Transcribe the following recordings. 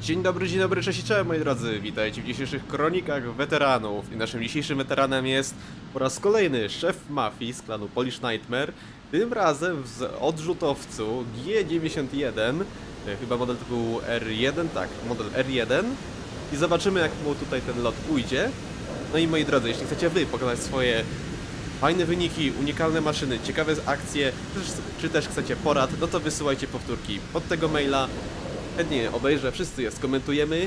Dzień dobry, cześć i cześć moi drodzy, witajcie w dzisiejszych kronikach weteranów i naszym dzisiejszym weteranem jest po raz kolejny szef mafii z klanu Polish Nightmare, tym razem z odrzutowcu G91, chyba model typu R1, tak, model R1 i zobaczymy jak mu tutaj ten lot pójdzie. No i moi drodzy, jeśli chcecie wy pokazać swoje fajne wyniki, unikalne maszyny, ciekawe akcje, czy też chcecie porad, no to wysyłajcie powtórki pod tego maila. Chętnie obejrzę, wszyscy je skomentujemy.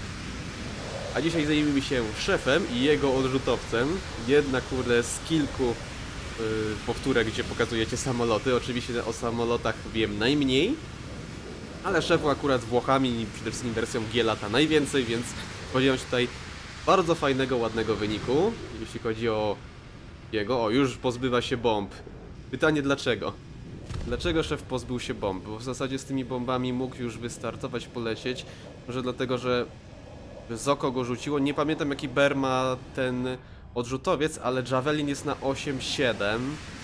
A dzisiaj zajmiemy się szefem i jego odrzutowcem. Jedna kurde z kilku powtórek, gdzie pokazujecie samoloty. Oczywiście o samolotach wiem najmniej, ale szefu akurat z Włochami i przede wszystkim wersją G lata najwięcej, więc spodziewam się tutaj bardzo fajnego, ładnego wyniku. Jeśli chodzi o jego, już pozbywa się bomb. Pytanie dlaczego? Dlaczego szef pozbył się bomb? Bo w zasadzie z tymi bombami mógł już wystartować, polecieć. Może dlatego, że z oko go rzuciło. Nie pamiętam jaki BER ma ten odrzutowiec, ale Javelin jest na 8,7.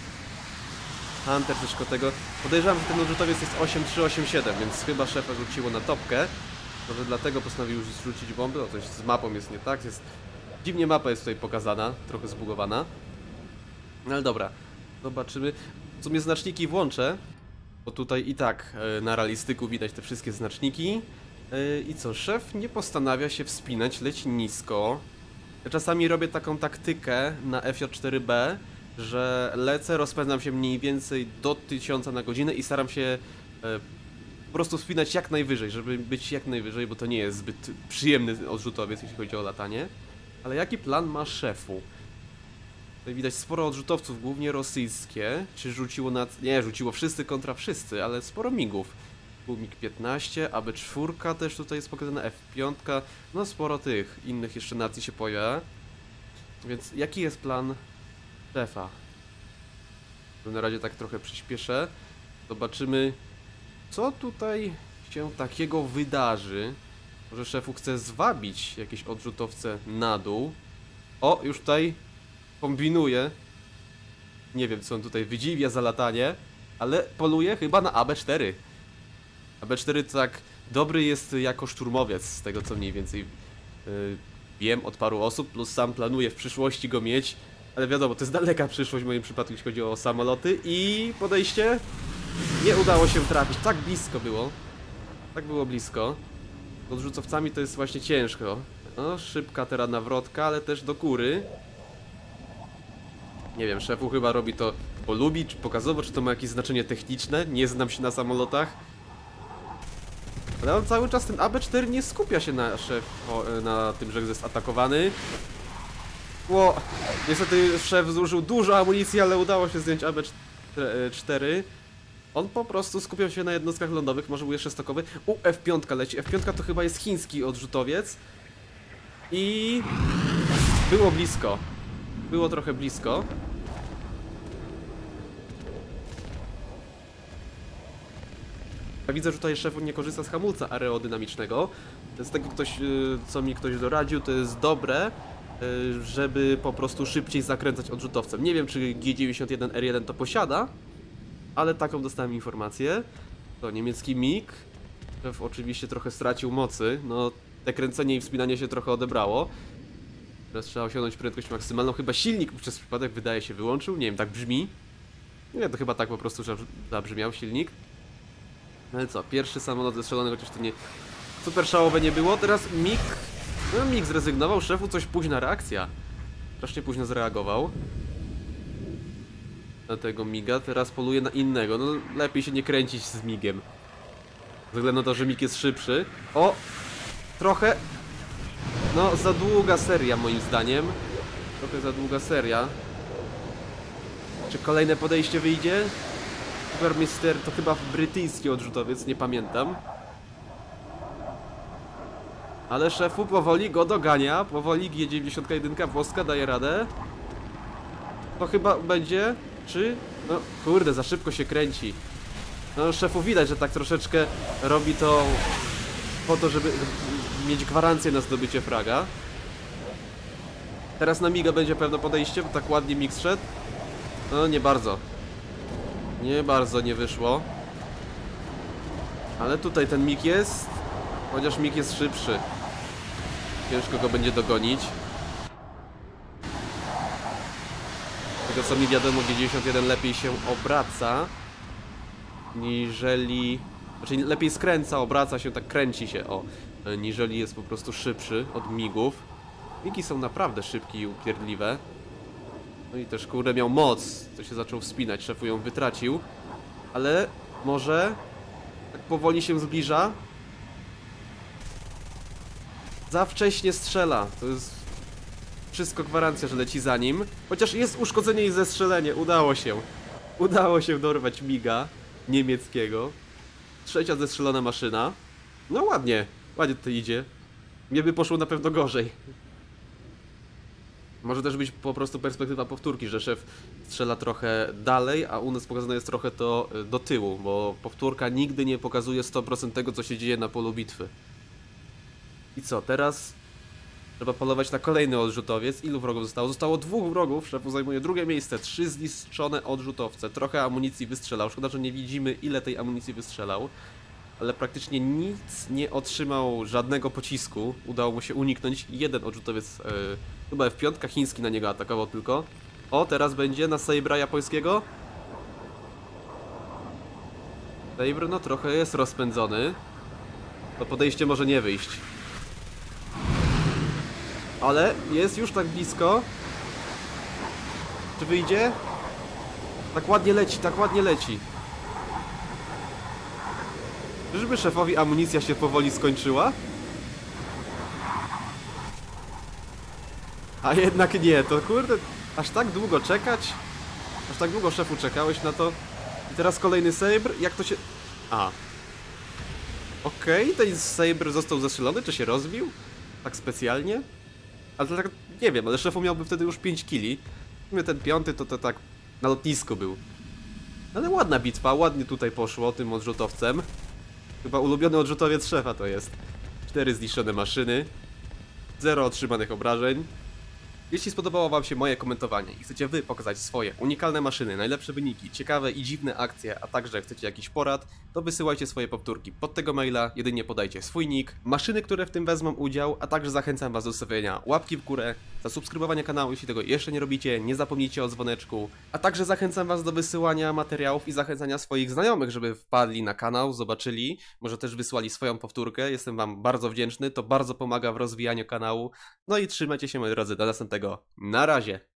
Hunter też koło tego. Podejrzewam, że ten odrzutowiec jest 8,3, 8,7, więc chyba szefa rzuciło na topkę. Może dlatego postanowił już zrzucić bomby. O, coś z mapą jest nie tak. Dziwnie mapa jest tutaj pokazana, trochę zbugowana. No ale dobra, zobaczymy. W sumie znaczniki włączę, bo tutaj i tak na realistyku widać te wszystkie znaczniki. I co, szef nie postanawia się wspinać, leci nisko. Ja czasami robię taką taktykę na FJ4B, że lecę, rozpędzam się mniej więcej do 1000 na godzinę i staram się po prostu wspinać jak najwyżej, żeby być jak najwyżej, bo to nie jest zbyt przyjemny odrzutowiec, jeśli chodzi o latanie. Ale jaki plan ma szefu? Tutaj widać sporo odrzutowców, głównie rosyjskie. Czy rzuciło na... Nie, rzuciło wszyscy kontra wszyscy, ale sporo migów. Był MiG-15, AB4 też tutaj jest pokazana, F5. No sporo tych innych jeszcze nacji się pojawia. Więc jaki jest plan szefa? Na razie tak trochę przyspieszę. Zobaczymy, co tutaj się takiego wydarzy. Może szefu chce zwabić jakieś odrzutowce na dół. O, już tutaj kombinuje. Nie wiem co on tutaj wydziwia za latanie, ale poluje chyba na AB4. AB4 to tak dobry jest jako szturmowiec, z tego co mniej więcej wiem od paru osób, plus sam planuję w przyszłości go mieć. Ale wiadomo, to jest daleka przyszłość w moim przypadku, jeśli chodzi o samoloty. I podejście nie udało się trafić, tak blisko było. Tak było blisko. Z odrzucowcami to jest właśnie ciężko. No, szybka teraz nawrotka, ale też do góry. Nie wiem, szefu chyba robi to, bo lubi, czy pokazowo, czy to ma jakieś znaczenie techniczne. Nie znam się na samolotach. Ale on cały czas ten AB4 nie skupia się na na tym, że jest atakowany. Ło, niestety szef zużył dużo amunicji, ale udało się zdjąć AB4. On po prostu skupiał się na jednostkach lądowych, może był jeszcze stokowy. F5 leci. F5 to chyba jest chiński odrzutowiec. I było blisko. Było trochę blisko. Ja widzę, że tutaj szef nie korzysta z hamulca aerodynamicznego. Z tego co mi ktoś doradził, to jest dobre, żeby po prostu szybciej zakręcać odrzutowcem. Nie wiem, czy G91R1 to posiada, ale taką dostałem informację. To niemiecki MiG. Szef oczywiście trochę stracił mocy. No, te kręcenie i wspinanie się trochę odebrało. Teraz trzeba osiągnąć prędkość maksymalną. Chyba silnik przez przypadek wydaje się wyłączył. Nie wiem, tak brzmi. Nie, to chyba tak po prostu zabrzmiał silnik. No ale co, pierwszy samolot zestrzelony, chociaż to nie super szałowe nie było. Teraz MiG. No MiG zrezygnował, szefu coś późna reakcja. Strasznie późno zareagował na tego MiGa, teraz poluje na innego. No lepiej się nie kręcić z MiGiem. Ze względu na to, że MiG jest szybszy. O! Trochę... No, za długa seria moim zdaniem. Trochę za długa seria. Czy kolejne podejście wyjdzie? Supermister to chyba brytyjski odrzutowiec, nie pamiętam. Ale szefu powoli go dogania. Powoli G91 włoska daje radę. To chyba będzie... Czy... No kurde, za szybko się kręci. No szefu widać, że tak troszeczkę robi to po to, żeby mieć gwarancję na zdobycie fraga. Teraz na MiGa będzie pewne podejście, bo tak ładnie MiG szedł. No nie bardzo. Nie bardzo nie wyszło. Ale tutaj ten MiG jest. Chociaż Mig jest szybszy. Ciężko go będzie dogonić. Tego co mi wiadomo, G91 lepiej się obraca. Niżeli... Znaczy lepiej skręca, obraca się, tak kręci się, o. Niżeli jest po prostu szybszy od Migów. Migi są naprawdę szybkie i upierdliwe. No i też kurde miał moc. To się zaczął wspinać, szefu ją wytracił. Ale może... Tak powoli się zbliża. Za wcześnie strzela. To jest wszystko gwarancja, że leci za nim. Chociaż jest uszkodzenie i zestrzelenie. Udało się. Udało się dorwać Miga niemieckiego. Trzecia zestrzelona maszyna. No ładnie. Ładnie to idzie. Mnie by poszło na pewno gorzej. Może też być po prostu perspektywa powtórki, że szef strzela trochę dalej, a u nas pokazane jest trochę to do tyłu, bo powtórka nigdy nie pokazuje 100% tego, co się dzieje na polu bitwy. I co, teraz trzeba polować na kolejny odrzutowiec. Ilu wrogów zostało? Zostało 2 wrogów, szefu zajmuje drugie miejsce, 3 zniszczone odrzutowce. Trochę amunicji wystrzelał, szkoda, że nie widzimy ile tej amunicji wystrzelał. Ale praktycznie nic nie otrzymał, żadnego pocisku. Udało mu się uniknąć. Jeden odrzutowiec, chyba F5 chiński na niego atakował tylko. O, teraz będzie na Sabra japońskiego. Sabre no trochę jest rozpędzony. To podejście może nie wyjść. Ale jest już tak blisko. Czy wyjdzie? Tak ładnie leci, tak ładnie leci. Czyżby szefowi amunicja się powoli skończyła? A jednak nie, to kurde, aż tak długo czekać? Aż tak długo szefu czekałeś na to? I teraz kolejny Sabre, jak to się... A. Okej, ten Sabre został zestrzelony, czy się rozbił? Tak specjalnie? Ale to tak, nie wiem, ale szefu miałby wtedy już 5 kili. Ten piąty to tak na lotnisku był. Ale ładna bitwa, ładnie tutaj poszło tym odrzutowcem. Chyba ulubiony odrzutowiec szefa to jest. 4 zniszczone maszyny. 0 otrzymanych obrażeń. Jeśli spodobało wam się moje komentowanie i chcecie wy pokazać swoje unikalne maszyny, najlepsze wyniki, ciekawe i dziwne akcje, a także chcecie jakiś porad, to wysyłajcie swoje powtórki pod tego maila, jedynie podajcie swój nick, maszyny, które w tym wezmą udział, a także zachęcam was do zostawienia łapki w górę, zasubskrybowania kanału, jeśli tego jeszcze nie robicie, nie zapomnijcie o dzwoneczku, a także zachęcam was do wysyłania materiałów i zachęcania swoich znajomych, żeby wpadli na kanał, zobaczyli, może też wysłali swoją powtórkę, jestem wam bardzo wdzięczny, to bardzo pomaga w rozwijaniu kanału, no i trzymajcie się moi drodzy, do następnego. Na razie!